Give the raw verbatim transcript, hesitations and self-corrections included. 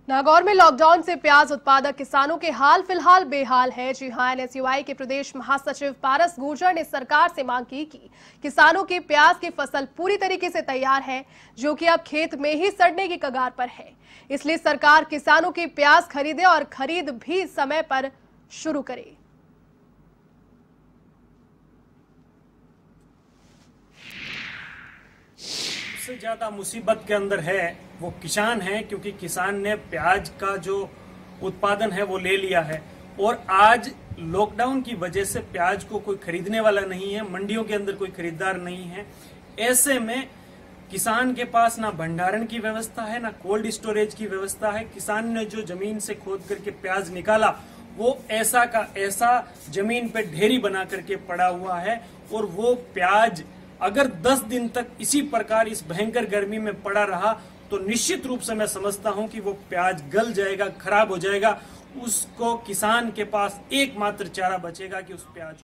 नागौर में लॉकडाउन से प्याज उत्पादक किसानों के हाल फिलहाल बेहाल है। जी हां, एनएसयूआई के प्रदेश महासचिव पारस गुर्जर ने सरकार से मांग की कि किसानों की प्याज की फसल पूरी तरीके से तैयार है, जो कि अब खेत में ही सड़ने की कगार पर है। इसलिए सरकार किसानों की प्याज खरीदे और खरीद भी समय पर शुरू करे। सबसे ज्यादा मुसीबत के अंदर है वो किसान है, क्योंकि किसान ने प्याज का जो उत्पादन है वो ले लिया है और आज लॉकडाउन की वजह से प्याज को कोई खरीदने वाला नहीं है, मंडियों के अंदर कोई खरीदार नहीं है। ऐसे में किसान के पास ना भंडारण की व्यवस्था है, ना कोल्ड स्टोरेज की व्यवस्था है। किसान ने जो जमीन से खोद करके प्याज निकाला वो ऐसा का ऐसा जमीन पे ढेरी बना करके पड़ा हुआ है और वो प्याज अगर दस दिन तक इसी प्रकार इस भयंकर गर्मी में पड़ा रहा तो निश्चित रूप से मैं समझता हूं कि वो प्याज गल जाएगा, खराब हो जाएगा। उसको किसान के पास एकमात्र चारा बचेगा कि उस प्याज